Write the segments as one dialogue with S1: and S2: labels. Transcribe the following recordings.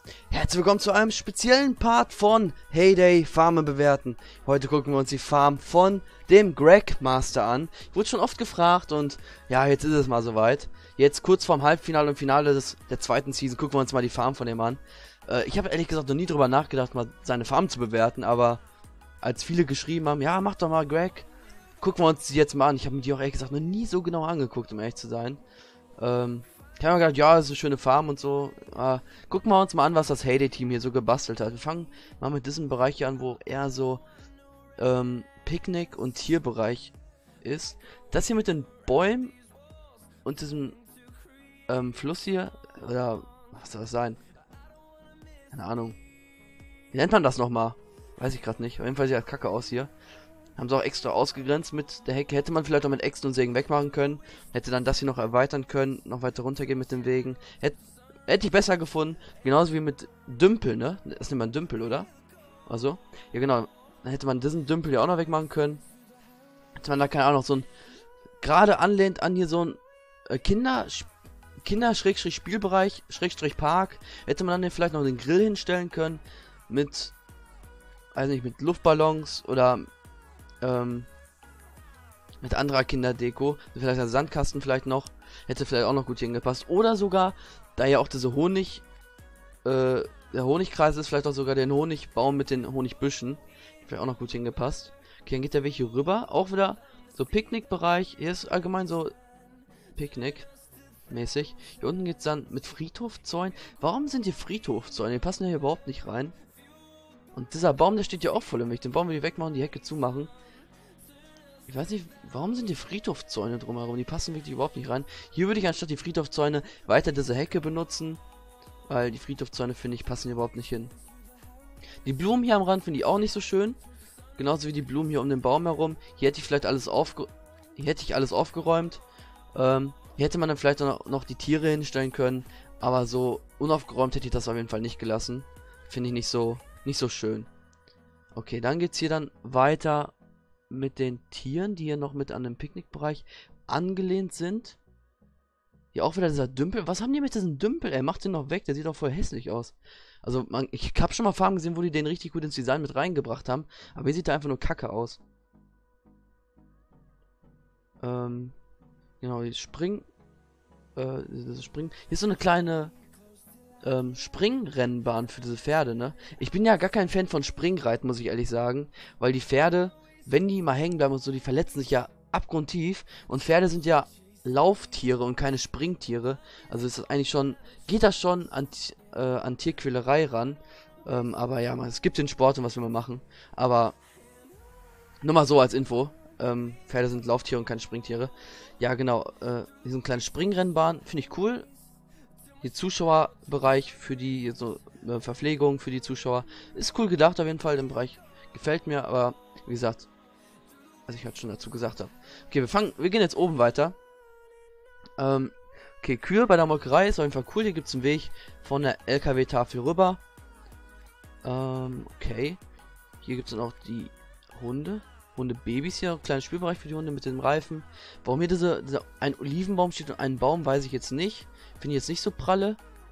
S1: Herzlich willkommen zu einem speziellen Part von Heyday Farmen bewerten. Heute gucken wir uns die Farm von dem Greg Master an. Ich wurde schon oft gefragt und ja, jetzt ist es mal soweit. Jetzt kurz vorm Halbfinale und Finale der zweiten Season gucken wir uns mal die Farm von dem an. Ich habe ehrlich gesagt noch nie drüber nachgedacht, mal seine Farm zu bewerten, aber als viele geschrieben haben, ja, mach doch mal Greg, gucken wir uns die jetzt mal an. Ich habe mir die auch ehrlich gesagt noch nie so genau angeguckt, um ehrlich zu sein. Ich habe mir gedacht, ja, das ist eine schöne Farm und so. Gucken wir uns mal an, was das Heyday-Team hier so gebastelt hat. Wir fangen mal mit diesem Bereich hier an, wo eher so Picknick- und Tierbereich ist. Das hier mit den Bäumen und diesem Fluss hier, oder was soll das sein? Keine Ahnung. Wie nennt man das nochmal? Weiß ich gerade nicht. Auf jeden Fall sieht das kacke aus hier. Haben sie auch extra ausgegrenzt mit der Hecke. Hätte man vielleicht auch mit Äxten und Sägen wegmachen können. Hätte dann das hier noch erweitern können. Noch weiter runtergehen mit den Wegen. Hätte ich besser gefunden. Genauso wie mit Dümpel, ne? Das nennt man Dümpel, oder? Also. Ja, genau. Dann hätte man diesen Dümpel hier auch noch wegmachen können. Hätte man da, keine Ahnung, so ein... Gerade anlehnt an hier so ein Kinder-Spielbereich, Park. Hätte man dann hier vielleicht noch den Grill hinstellen können. Mit... weiß nicht, mit Luftballons oder... mit anderer Kinderdeko, vielleicht ein Sandkasten vielleicht noch, hätte vielleicht auch noch gut hingepasst. Oder sogar, da ja auch diese der Honigkreis ist, vielleicht auch sogar den Honigbaum mit den Honigbüschen, vielleicht auch noch gut hingepasst. Okay, dann geht der Weg hier rüber, auch wieder so Picknickbereich, hier ist allgemein so Picknick mäßig. Hier unten geht es dann mit Friedhofzäunen. Warum sind hier Friedhofzäune? Die passen ja hier überhaupt nicht rein. Und dieser Baum, der steht ja auch voll im Weg. Den Baum will ich wegmachen, die Hecke zumachen. Ich weiß nicht, warum sind die Friedhofzäune drumherum? Die passen wirklich überhaupt nicht rein. Hier würde ich anstatt die Friedhofzäune weiter diese Hecke benutzen. Weil die Friedhofzäune, finde ich, passen hier überhaupt nicht hin. Die Blumen hier am Rand finde ich auch nicht so schön. Genauso wie die Blumen hier um den Baum herum. Hier hätte ich vielleicht alles aufgeräumt. Hier hätte man dann vielleicht noch die Tiere hinstellen können. Aber so unaufgeräumt hätte ich das auf jeden Fall nicht gelassen. Finde ich nicht so schön. Okay, dann geht's hier dann weiter mit den Tieren, die hier noch mit an dem Picknickbereich angelehnt sind. Hier auch wieder dieser Dümpel. Was haben die mit diesem Dümpel? Ey, macht den noch weg. Der sieht auch voll hässlich aus. Also, ich habe schon mal Farben gesehen, wo die den richtig gut ins Design mit reingebracht haben. Aber hier sieht der einfach nur kacke aus. Genau, die Springen. Hier ist so eine kleine Springrennbahn für diese Pferde, ne? Ich bin ja gar kein Fan von Springreiten, muss ich ehrlich sagen. Weil die Pferde, wenn die mal hängen bleiben und so, die verletzen sich ja abgrundtief. Und Pferde sind ja Lauftiere und keine Springtiere. Also ist das eigentlich schon, geht das schon an Tierquälerei ran. Aber ja, es gibt den Sport und was will man machen. Aber nur mal so als Info. Pferde sind Lauftiere und keine Springtiere. Ja, genau. Hier ist eine kleine Springrennbahn. Finde ich cool. Hier Zuschauerbereich für die so Verpflegung für die Zuschauer. Ist cool gedacht auf jeden Fall. Der Bereich gefällt mir, aber wie gesagt, was ich halt schon dazu gesagt habe. Okay, wir gehen jetzt oben weiter. Okay, Kühe bei der Molkerei ist auf jeden Fall cool. Hier gibt es einen Weg von der LKW-Tafel rüber. Okay. Hier gibt es dann auch die Hundebabys hier. Ein kleiner Spielbereich für die Hunde mit den Reifen. Warum hier ein Olivenbaum steht und ein Baum, weiß ich jetzt nicht. Finde ich jetzt nicht so pralle.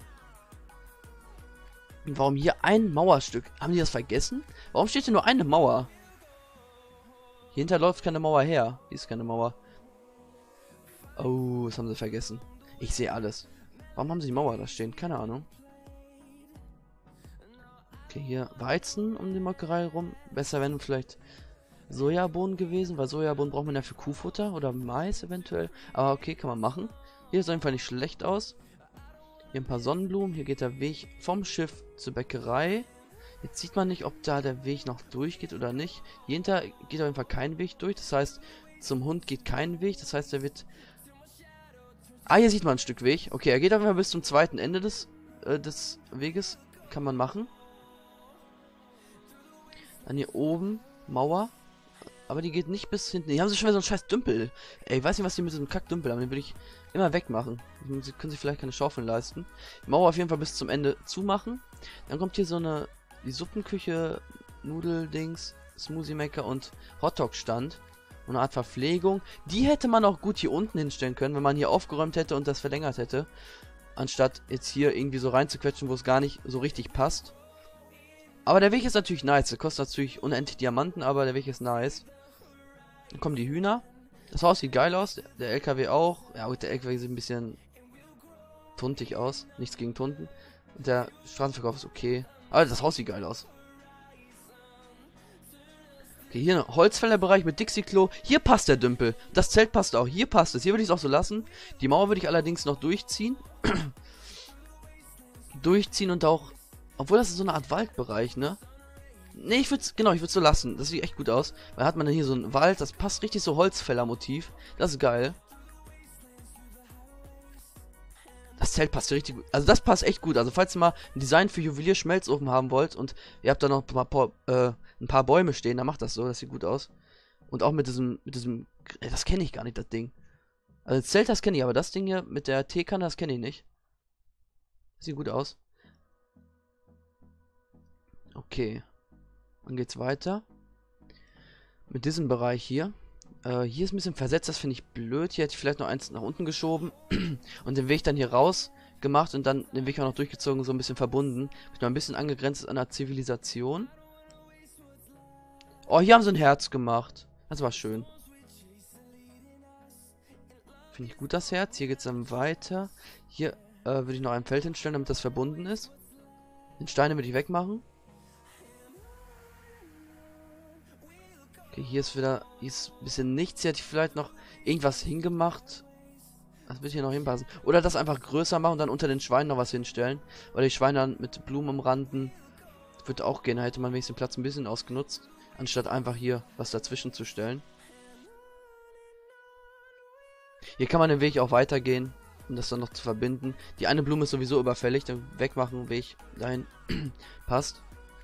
S1: Und warum hier ein Mauerstück? Haben die das vergessen? Warum steht hier nur eine Mauer? Hier hinter läuft keine Mauer her. Hier ist keine Mauer. Oh, das haben sie vergessen. Ich sehe alles. Warum haben sie die Mauer da stehen? Keine Ahnung. Okay, hier Weizen um die Molkerei rum. Besser wären vielleicht Sojabohnen gewesen, weil Sojabohnen braucht man ja für Kuhfutter oder Mais eventuell. Aber okay, kann man machen. Hier sieht auf jeden Fall nicht schlecht aus. Hier ein paar Sonnenblumen. Hier geht der Weg vom Schiff zur Bäckerei. Jetzt sieht man nicht, ob da der Weg noch durchgeht oder nicht. Hier hinter geht auf jeden Fall kein Weg durch. Das heißt, zum Hund geht kein Weg. Das heißt, er wird... Ah, hier sieht man ein Stück Weg. Okay, er geht auf jeden Fall bis zum zweiten Ende des Weges. Kann man machen. Dann hier oben Mauer. Aber die geht nicht bis hinten. Die haben sie schon wieder so einen scheiß Dümpel. Ey, ich weiß nicht, was die mit so einem Kackdümpel haben. Den würde ich immer wegmachen. Sie können sich vielleicht keine Schaufeln leisten. Die Mauer auf jeden Fall bis zum Ende zumachen. Dann kommt hier so die Suppenküche, Nudeldings, Smoothie Maker und Hotdog Stand. Und eine Art Verpflegung. Die hätte man auch gut hier unten hinstellen können, wenn man hier aufgeräumt hätte und das verlängert hätte. Anstatt jetzt hier irgendwie so reinzuquetschen, wo es gar nicht so richtig passt. Aber der Weg ist natürlich nice. Der kostet natürlich unendlich Diamanten, aber der Weg ist nice. Dann kommen die Hühner. Das Haus sieht geil aus. Der LKW auch. Ja gut, der LKW sieht ein bisschen tuntig aus. Nichts gegen Tunten. Und der Straßenverkauf ist okay. Aber das Haus sieht geil aus. Okay, hier ein Holzfällerbereich mit Dixie-Klo. Hier passt der Dümpel. Das Zelt passt auch. Hier passt es. Hier würde ich es auch so lassen. Die Mauer würde ich allerdings noch durchziehen. Durchziehen und auch... Obwohl das ist so eine Art Waldbereich, ne? Ne, ich würde es so lassen. Das sieht echt gut aus. Weil hat man dann hier so einen Wald. Das passt richtig so Holzfäller-Motiv. Das ist geil. Das Zelt passt hier richtig gut. Also das passt echt gut. Also falls ihr mal ein Design für Juwelier-Schmelzofen haben wollt und ihr habt da noch ein paar Bäume stehen, dann macht das so. Das sieht gut aus. Und auch mit diesem, das kenne ich gar nicht, das Ding. Also das Zelt, das kenne ich, aber das Ding hier mit der Teekanne, das kenne ich nicht. Das sieht gut aus. Okay. Dann geht's weiter. Mit diesem Bereich hier. Hier ist ein bisschen versetzt, das finde ich blöd. Hier hätte ich vielleicht noch eins nach unten geschoben. Und den Weg dann hier raus gemacht und dann den Weg auch noch durchgezogen, so ein bisschen verbunden. Noch ein bisschen angegrenzt an der Zivilisation. Oh, hier haben sie ein Herz gemacht. Das war schön. Finde ich gut, das Herz. Hier geht es dann weiter. Hier würde ich noch ein Feld hinstellen, damit das verbunden ist. Den Steine würde ich wegmachen. Okay, hier ist ein bisschen nichts. Hier hätte ich vielleicht noch irgendwas hingemacht. Das wird hier noch hinpassen. Oder das einfach größer machen und dann unter den Schweinen noch was hinstellen. Oder die Schweine dann mit Blumen umranden. Das würde auch gehen. Da hätte man wenigstens den Platz ein bisschen ausgenutzt. Anstatt einfach hier was dazwischen zu stellen. Hier kann man den Weg auch weitergehen, um das dann noch zu verbinden. Die eine Blume ist sowieso überfällig. Dann wegmachen, Weg dahin passt.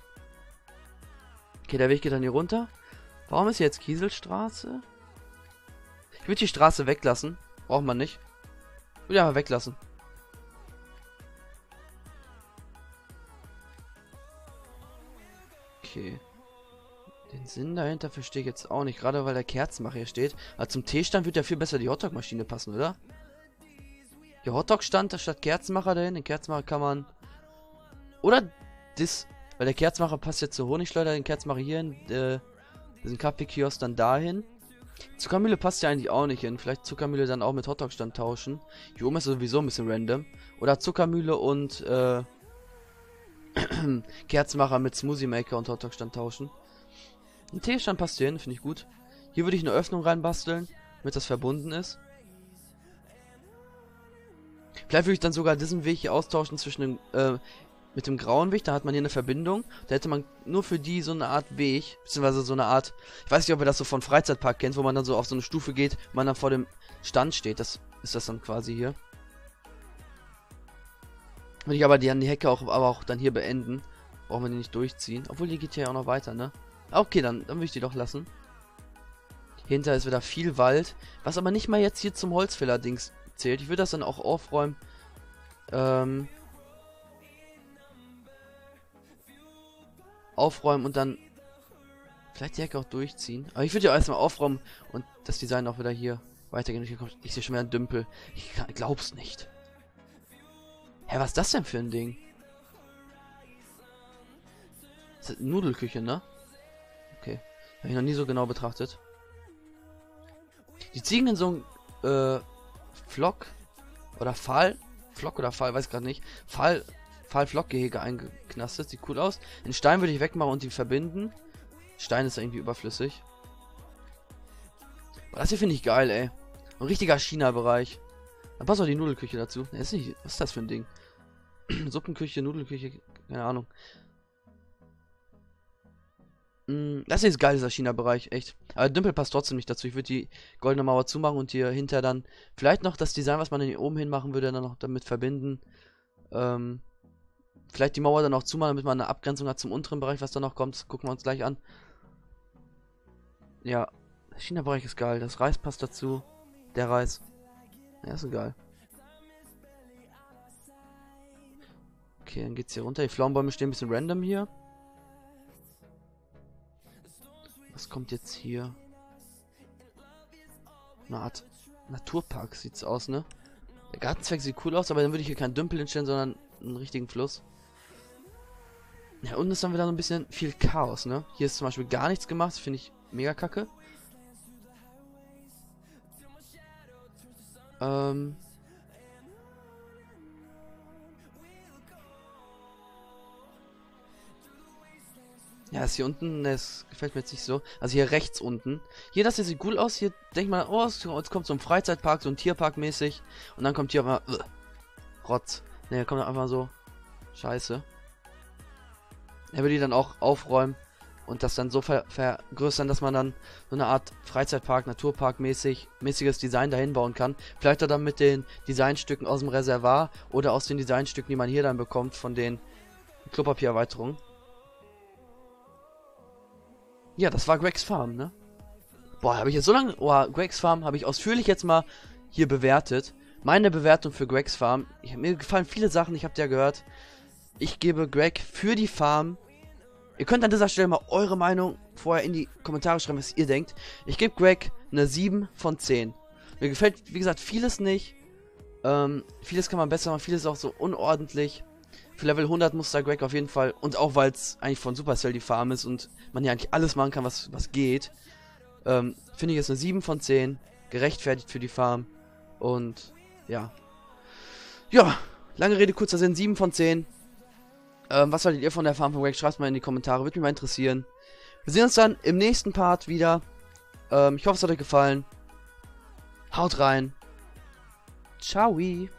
S1: Okay, der Weg geht dann hier runter. Warum ist hier jetzt Kieselstraße? Ich würde die Straße weglassen. Braucht man nicht. Ich würde einfach weglassen. Okay. Den Sinn dahinter verstehe ich jetzt auch nicht. Gerade weil der Kerzenmacher hier steht. Aber zum Teestand wird ja viel besser die Hotdog-Maschine passen, oder? Der Hotdog-Stand statt Kerzenmacher dahin. Den Kerzenmacher kann man... Oder das... Weil der Kerzenmacher passt jetzt zur Honigschleuder. Den Kerzenmacher hier hin. Diesen Kaffeekiosk dann dahin. Zuckermühle passt ja eigentlich auch nicht hin. Vielleicht Zuckermühle dann auch mit Hotdog-Stand tauschen. Hier oben ist sowieso ein bisschen random. Oder Zuckermühle und Kerzenmacher mit Smoothie Maker und Hotdog-Stand tauschen. Ein Teestand passt hier hin, finde ich gut. Hier würde ich eine Öffnung reinbasteln, damit das verbunden ist. Vielleicht würde ich dann sogar diesen Weg hier austauschen zwischen dem, mit dem grauen Weg. Da hat man hier eine Verbindung. Da hätte man nur für die so eine Art Weg, beziehungsweise so eine Art, ich weiß nicht, ob ihr das so von Freizeitpark kennt, wo man dann so auf so eine Stufe geht und man dann vor dem Stand steht. Das ist das dann quasi hier. Würde ich aber die Hecke auch dann hier beenden. Brauchen wir die nicht durchziehen. Obwohl, die geht hier auch noch weiter, ne? Okay, dann würde ich die doch lassen. Hinter ist wieder viel Wald. Was aber nicht mal jetzt hier zum Holzfäller-Dings zählt. Ich würde das dann auch aufräumen. Aufräumen und dann vielleicht die Hecke auch durchziehen. Aber ich würde ja erstmal aufräumen und das Design auch wieder hier weitergehen. Ich sehe schon wieder einen Dümpel. Ich glaub's nicht. Hä, was ist das denn für ein Ding? Das ist eine Nudelküche, ne? Okay. Habe ich noch nie so genau betrachtet. Die Ziegen in so ein Flock oder Flock oder Pfahl, weiß gerade nicht. Flockgehege eingeknastet. Sieht cool aus. Den Stein würde ich wegmachen und die verbinden. Stein ist irgendwie überflüssig. Aber das hier finde ich geil, ey. Ein richtiger China-Bereich. Da passt auch die Nudelküche dazu. Was ist das für ein Ding? Suppenküche, Nudelküche, keine Ahnung. Das hier ist geil, dieser China-Bereich, echt. Aber Dümpel passt trotzdem nicht dazu. Ich würde die goldene Mauer zumachen und hier hinter dann vielleicht noch das Design, was man hier oben hin machen würde, dann noch damit verbinden. Vielleicht die Mauer dann auch zumachen, damit man eine Abgrenzung hat zum unteren Bereich, was da noch kommt. Das gucken wir uns gleich an. Ja, der China-Bereich ist geil. Das Reis passt dazu. Der Reis. Ja, ist so geil. Okay, dann geht's hier runter. Die Pflaumenbäume stehen ein bisschen random hier. Was kommt jetzt hier? Eine Art Naturpark sieht's aus, ne? Der Gartenzwerg sieht cool aus, aber dann würde ich hier keinen Dümpel hinstellen, sondern einen richtigen Fluss. Ja, unten ist dann wieder so ein bisschen viel Chaos, ne? Hier ist zum Beispiel gar nichts gemacht, das finde ich mega kacke. Ja, das hier unten, das gefällt mir jetzt nicht so. Also hier rechts unten. Hier, das hier sieht cool aus. Hier denkt man, oh, jetzt kommt so ein Freizeitpark, so ein Tierpark mäßig. Und dann kommt hier aber Rotz. Ne, kommt einfach so Scheiße. Er will die dann auch aufräumen und das dann so vergrößern, dass man dann so eine Art Freizeitpark, Naturpark mäßiges Design dahin bauen kann. Vielleicht auch dann mit den Designstücken aus dem Reservoir oder aus den Designstücken, die man hier dann bekommt von den Klopapiererweiterungen. Ja, das war Gregs Farm, ne? Boah, habe ich jetzt so lange... Oh, Gregs Farm habe ich ausführlich jetzt mal hier bewertet. Meine Bewertung für Gregs Farm. Mir gefallen viele Sachen, ich habe ja gehört. Ich gebe Greg für die Farm... Ihr könnt an dieser Stelle mal eure Meinung vorher in die Kommentare schreiben, was ihr denkt. Ich gebe Greg eine 7 von 10. Mir gefällt, wie gesagt, vieles nicht. Vieles kann man besser machen, vieles ist auch so unordentlich. Für Level 100 muss da Greg auf jeden Fall, und auch weil es eigentlich von Supercell die Farm ist und man hier eigentlich alles machen kann, was geht, finde ich es eine 7 von 10, gerechtfertigt für die Farm. Und ja. Ja, lange Rede, kurzer Sinn, 7 von 10. Was haltet ihr von der Farm von Greg? Schreibt mal in die Kommentare, würde mich mal interessieren. Wir sehen uns dann im nächsten Part wieder. Ich hoffe, es hat euch gefallen. Haut rein. Ciao.